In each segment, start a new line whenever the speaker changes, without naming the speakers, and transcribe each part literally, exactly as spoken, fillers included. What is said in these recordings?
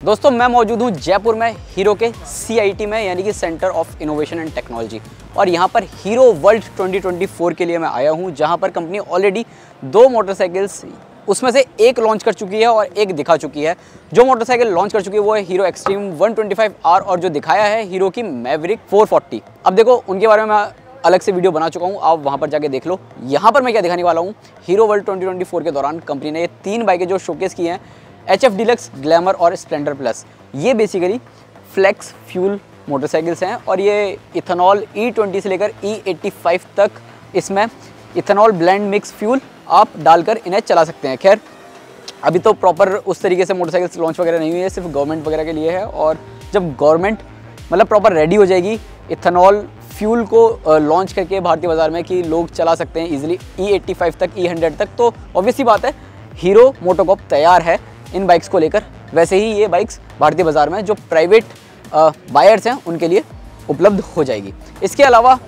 दोस्तों मैं मौजूद हूँ जयपुर में हीरो के सी आई टी में, यानी कि centre of innovation and technology. और यहाँ पर Hero world twenty twenty four के लिए मैं आया हूँ, जहाँ पर कंपनी ऑलरेडी दो मोटरसाइकिल्स उसमें से एक लॉन्च कर चुकी है और एक दिखा चुकी है। जो मोटरसाइकिल लॉन्च कर चुकी है वो है Hero Xtreme one twenty five R और जो दिखाया है हीरो की मैवरिक फोर फोर्टी। अब देखो उनके बारे में मैं अलग से वीडियो बना चुका हूँ, आप वहाँ पर जाके देख लो। यहाँ पर मैं क्या दिखाने वाला हूँ, Hero world twenty twenty four के दौरान कंपनी ने ये तीन बाइकें जो शोकेस की हैं, एच एफ डिलक्स, ग्लैमर और स्प्लेंडर प्लस। ये बेसिकली फ्लेक्स फ्यूल मोटरसाइकिल्स हैं और ये इथेनॉल ई ट्वेंटी से लेकर ई एटी फाइव तक इसमें इथेनॉल ब्लेंड मिक्स फ्यूल आप डालकर इन्हें चला सकते हैं। खैर अभी तो प्रॉपर उस तरीके से मोटरसाइकिल्स लॉन्च वगैरह नहीं हुई है, सिर्फ गवर्नमेंट वगैरह के लिए है। और जब गवर्नमेंट मतलब प्रॉपर रेडी हो जाएगी इथेनॉल फ्यूल को लॉन्च करके भारतीय बाज़ार में कि लोग चला सकते हैं इजीली ई एटी फाइव तक, ई हंड्रेड तक, तो ऑब्वियसली बात है हीरो मोटोकॉर्प तैयार है इन बाइक्स को लेकर। वैसे ही ये बाइक्स भारतीय बाज़ार में जो प्राइवेट बायर्स हैं उनके लिए उपलब्ध हो जाएगी। इसके अलावा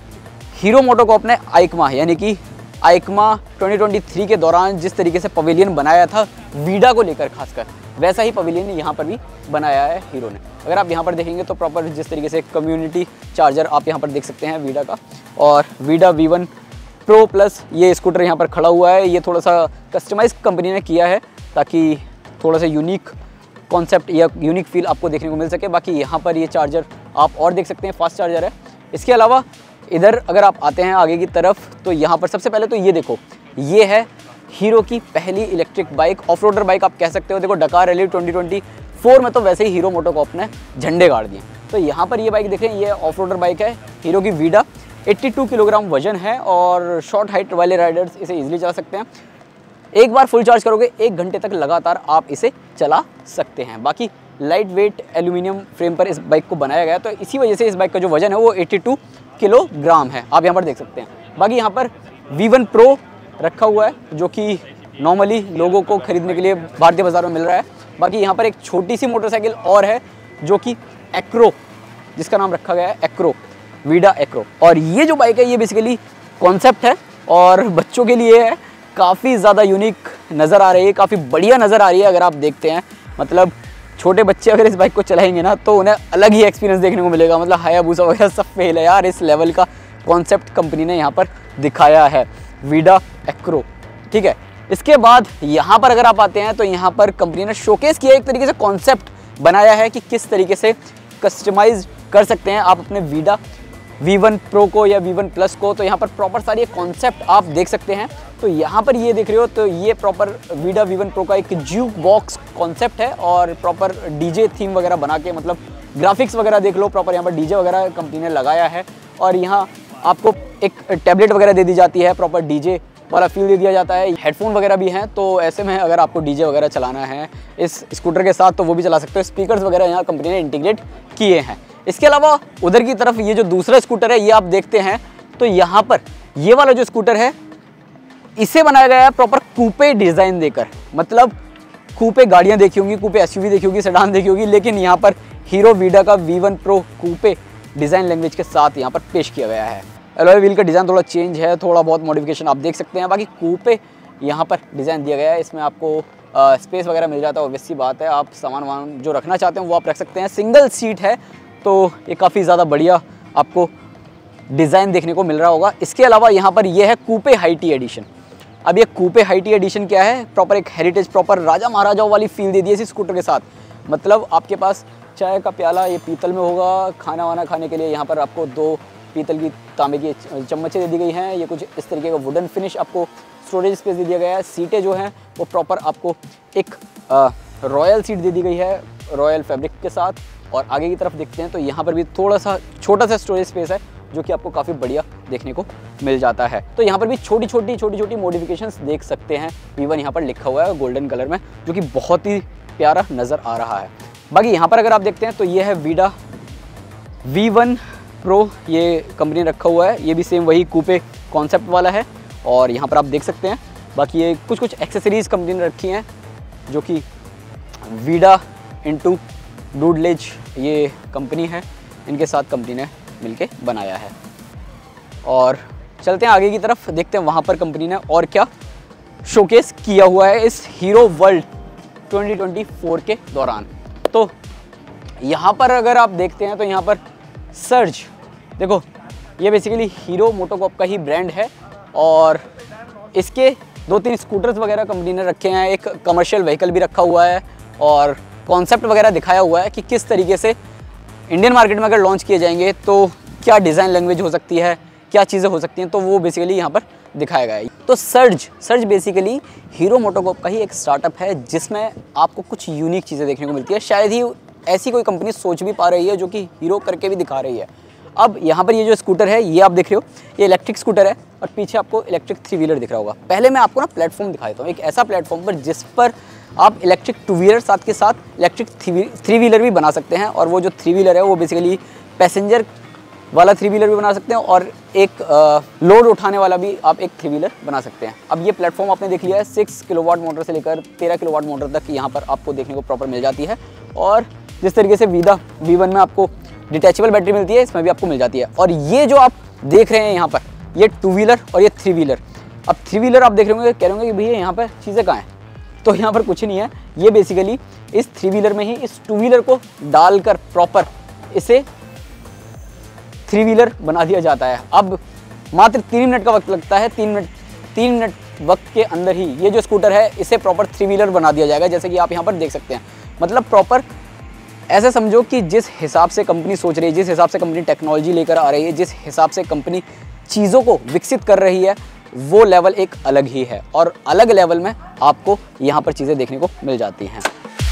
हीरो मोटोकॉर्प ने आइकमा यानी कि आइकमा ट्वेंटी ट्वेंटी थ्री के दौरान जिस तरीके से पवेलियन बनाया था वीडा को लेकर खासकर, वैसा ही पवेलियन यहाँ पर भी बनाया है हीरो ने। अगर आप यहाँ पर देखेंगे तो प्रॉपर जिस तरीके से कम्युनिटी चार्जर आप यहाँ पर देख सकते हैं वीडा का, और Vida V one pro plus ये स्कूटर यहाँ पर खड़ा हुआ है। ये थोड़ा सा कस्टमाइज कंपनी ने किया है ताकि थोड़ा सा यूनिक कॉन्सेप्ट या यूनिक फील आपको देखने को मिल सके। बाकी यहाँ पर ये चार्जर आप और देख सकते हैं, फास्ट चार्जर है। इसके अलावा इधर अगर आप आते हैं आगे की तरफ तो यहाँ पर सबसे पहले तो ये देखो, ये है हीरो की पहली electric bike, off roader bike आप कह सकते हो। देखो डकार रैली ट्वेंटी ट्वेंटी फोर में तो वैसे ही हीरो मोटोकॉर्प ने झंडे गाड़ दिए। तो यहाँ पर ये बाइक देखें, ये ऑफ रोडर बाइक है हीरो की वीडा, बयासी किलोग्राम वजन है और शॉर्ट हाइट वाले राइडर्स इसे ईजिली चला सकते हैं। एक बार फुल चार्ज करोगे एक घंटे तक लगातार आप इसे चला सकते हैं। बाकी लाइट वेट एल्यूमिनियम फ्रेम पर इस बाइक को बनाया गया, तो इसी वजह से इस बाइक का जो वजन है वो बयासी किलोग्राम है, आप यहाँ पर देख सकते हैं। बाकी यहाँ पर वी वन प्रो रखा हुआ है जो कि नॉर्मली लोगों को खरीदने के लिए भारतीय बाज़ार में मिल रहा है। बाकी यहाँ पर एक छोटी सी मोटरसाइकिल और है जो कि एक्रो, जिसका नाम रखा गया है एक्रो, वीडा एक्रो। और ये जो बाइक है ये बेसिकली कॉन्सेप्ट है और बच्चों के लिए है, काफ़ी ज़्यादा यूनिक नज़र आ रही है, काफ़ी बढ़िया नज़र आ रही है। अगर आप देखते हैं मतलब छोटे बच्चे अगर इस बाइक को चलाएंगे ना तो उन्हें अलग ही एक्सपीरियंस देखने को मिलेगा। मतलब हायाबुसा वगैरह सब फेल है यार, इस लेवल का कॉन्सेप्ट कंपनी ने यहाँ पर दिखाया है, वीडा एक्रो, ठीक है। इसके बाद यहाँ पर अगर आप आते हैं तो यहाँ पर कंपनी ने शोकेस किया, एक तरीके से कॉन्सेप्ट बनाया है कि किस तरीके से कस्टमाइज कर सकते हैं आप अपने वीडा वी वन प्रो को या वी वन प्लस को। तो यहाँ पर प्रॉपर सारी कॉन्सेप्ट आप देख सकते हैं। तो यहाँ पर ये देख रहे हो तो ये proper Vida V one pro का एक ज्यूक बॉक्स कॉन्सेप्ट है और प्रॉपर डीजे थीम वगैरह बना के, मतलब ग्राफिक्स वगैरह देख लो, प्रॉपर यहाँ पर डीजे वगैरह कंपनी ने लगाया है। और यहाँ आपको एक टैबलेट वगैरह दे दी जाती है, प्रॉपर डीजे वाला फील दे दिया जाता है। हेडफोन वगैरह भी हैं, तो ऐसे में अगर आपको डीजे वगैरह चलाना है इस स्कूटर के साथ तो वो भी चला सकते हो। स्पीकर्स वगैरह यहाँ कंपनी ने इंटीग्रेट किए हैं। इसके अलावा उधर की तरफ ये जो दूसरा स्कूटर है ये आप देखते हैं तो यहाँ पर ये वाला जो स्कूटर है इसे बनाया गया है प्रॉपर कूपे डिज़ाइन देकर। मतलब कूपे गाड़ियाँ देखी होंगी, कूपे एसयूवी देखी होगी, सेडान देखी होगी, लेकिन यहाँ पर हीरो वीडा का V one Pro coupe design language के साथ यहाँ पर पेश किया गया है। अलॉय व्हील का डिज़ाइन थोड़ा चेंज है, थोड़ा बहुत मॉडिफिकेशन आप देख सकते हैं। बाकी कूपे यहाँ पर डिज़ाइन दिया गया है, इसमें आपको आ, स्पेस वगैरह मिल जाता है। ऑब्वियस सी बात है, आप सामान वामान जो रखना चाहते हैं वो आप रख सकते हैं। सिंगल सीट है तो ये काफ़ी ज़्यादा बढ़िया आपको डिज़ाइन देखने को मिल रहा होगा। इसके अलावा यहाँ पर ये है कूपे हाईटी एडिशन। अब ये कूपे हाईटी एडिशन क्या है, प्रॉपर एक हेरिटेज, प्रॉपर राजा महाराजाओं वाली फील दे दी है इस स्कूटर के साथ। मतलब आपके पास चाय का प्याला ये पीतल में होगा, खाना वाना खाने के लिए यहाँ पर आपको दो पीतल की तांबे की चम्मचें दे दी गई हैं। ये कुछ इस तरीके का वुडन फिनिश आपको स्टोरेज स्पेस दे दिया गया है। सीटें जो हैं वो प्रॉपर आपको एक रॉयल सीट दे दी गई है रॉयल फैब्रिक के साथ। और आगे की तरफ देखते हैं तो यहाँ पर भी थोड़ा सा छोटा सा स्टोरेज स्पेस है जो कि आपको काफ़ी बढ़िया देखने को मिल जाता है। तो यहाँ पर भी छोटी छोटी छोटी छोटी मॉडिफिकेशंस देख सकते हैं। वी वन यहाँ पर लिखा हुआ है गोल्डन कलर में, जो कि बहुत ही प्यारा नज़र आ रहा है। बाकी यहाँ पर अगर आप देखते हैं तो ये है वीडा वी वन प्रो, ये कंपनी ने रखा हुआ है। ये भी सेम वही कूपे कॉन्सेप्ट वाला है और यहाँ पर आप देख सकते हैं। बाकी ये कुछ कुछ एक्सेसरीज़ कंपनी ने रखी हैं जो कि वीडा इंटू डूडलेज ये कंपनी है, इनके साथ कंपनी ने मिलके बनाया है। और चलते हैं आगे की तरफ, देखते हैं वहाँ पर कंपनी ने और क्या शोकेस किया हुआ है इस Hero world twenty twenty four के दौरान। तो यहाँ पर अगर आप देखते हैं तो यहाँ पर सर्ज, देखो ये बेसिकली हीरो मोटोकॉर्प का ही ब्रांड है और इसके दो तीन स्कूटर्स वगैरह कंपनी ने रखे हैं, एक कमर्शियल व्हीकल भी रखा हुआ है और कॉन्सेप्ट वगैरह दिखाया हुआ है कि किस तरीके से इंडियन मार्केट में अगर लॉन्च किए जाएंगे तो क्या डिज़ाइन लैंग्वेज हो सकती है, क्या चीज़ें हो सकती हैं, तो वो बेसिकली यहाँ पर दिखाया गया है। तो Surge Surge basically Hero MotoCorp का ही एक स्टार्टअप है जिसमें आपको कुछ यूनिक चीज़ें देखने को मिलती है। शायद ही ऐसी कोई कंपनी सोच भी पा रही है जो कि हीरो करके भी दिखा रही है। अब यहाँ पर ये जो स्कूटर है ये आप देख रहे हो, ये इलेक्ट्रिक स्कूटर है और पीछे आपको इलेक्ट्रिक थ्री व्हीलर दिख रहा होगा। पहले मैं आपको ना प्लेटफॉर्म दिखा देता हूँ, एक ऐसा प्लेटफॉर्म पर जिस पर आप इलेक्ट्रिक टू व्हीलर साथ के साथ इलेक्ट्रिक थ्री व्हीलर भी बना सकते हैं और वो जो थ्री व्हीलर है वो बेसिकली पैसेंजर वाला थ्री व्हीलर भी बना सकते हैं और एक आ, लोड उठाने वाला भी आप एक थ्री व्हीलर बना सकते हैं। अब ये प्लेटफॉर्म आपने देख लिया है, सिक्स किलोवाट मोटर से लेकर तेरह किलोवाट मोटर तक यहाँ पर आपको देखने को प्रॉपर मिल जाती है और जिस तरीके से वीदा वी वन में आपको डिटैचेबल बैटरी मिलती है, इसमें भी आपको मिल जाती है। और ये जो आप देख रहे हैं यहाँ पर, ये टू व्हीलर और ये थ्री व्हीलर। अब थ्री व्हीलर आप देख रहे होंगे, कह रहे होंगे कि भैया यहाँ पर चीज़ें कहाँ हैं, तो यहाँ पर कुछ नहीं है। ये बेसिकली इस थ्री व्हीलर में ही इस टू व्हीलर को डालकर प्रॉपर इसे थ्री व्हीलर बना दिया जाता है। अब मात्र तीन मिनट का वक्त लगता है, तीन मिनट तीन मिनट वक्त के अंदर ही ये जो स्कूटर है इसे प्रॉपर थ्री व्हीलर बना दिया जाएगा, जैसे कि आप यहाँ पर देख सकते हैं। मतलब प्रॉपर ऐसे समझो कि जिस हिसाब से कंपनी सोच रही है, जिस हिसाब से कंपनी टेक्नोलॉजी लेकर आ रही है, जिस हिसाब से कंपनी चीज़ों को विकसित कर रही है, वो लेवल एक अलग ही है और अलग लेवल में आपको यहाँ पर चीज़ें देखने को मिल जाती हैं।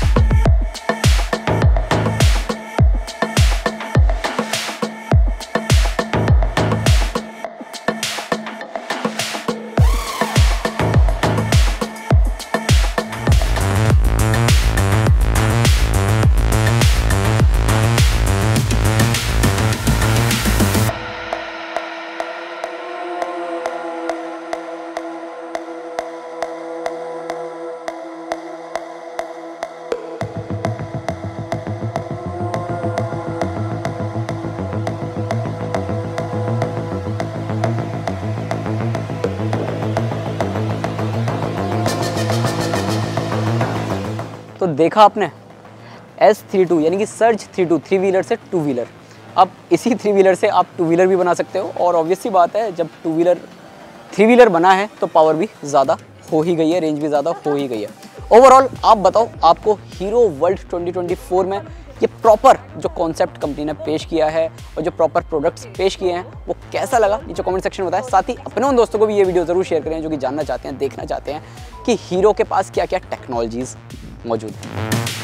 तो देखा आपने एस थ्री टू यानी कि Surge three two three wheeler से टू व्हीलर। अब इसी थ्री व्हीलर से आप टू व्हीलर भी बना सकते हो और ऑब्वियस सी बात है, जब टू व्हीलर थ्री व्हीलर बना है तो पावर भी ज़्यादा हो ही गई है, रेंज भी ज़्यादा हो ही गई है। ओवरऑल आप बताओ, आपको Hero world twenty twenty four में ये प्रॉपर जो कॉन्सेप्ट कंपनी ने पेश किया है और जो प्रॉपर प्रोडक्ट्स पेश किए हैं वो कैसा लगा, नीचे कमेंट सेक्शन में बताएं। साथ ही अपने उन दोस्तों को भी ये वीडियो ज़रूर शेयर करें जो कि जानना चाहते हैं, देखना चाहते हैं कि हीरो के पास क्या क्या टेक्नोलॉजीज़ मौजूद है।